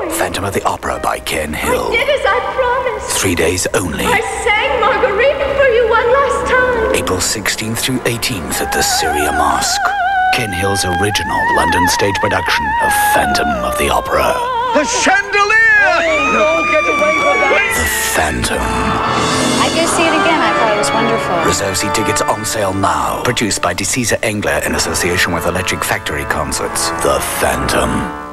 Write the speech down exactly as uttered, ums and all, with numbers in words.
doing? Phantom of the Opera by Ken Hill. I did as I promised. Three days only. I sang Margarita for you one last time. April sixteenth through eighteenth at the Syria Mosque. Ken Hill's original London stage production of Phantom of the Opera. The chandelier! No, get away from that! The Phantom. I'd go see it again. I thought it was wonderful. Reserve seat tickets on sale now. Produced by DeCisa Engler in association with Electric Factory Concerts. The Phantom.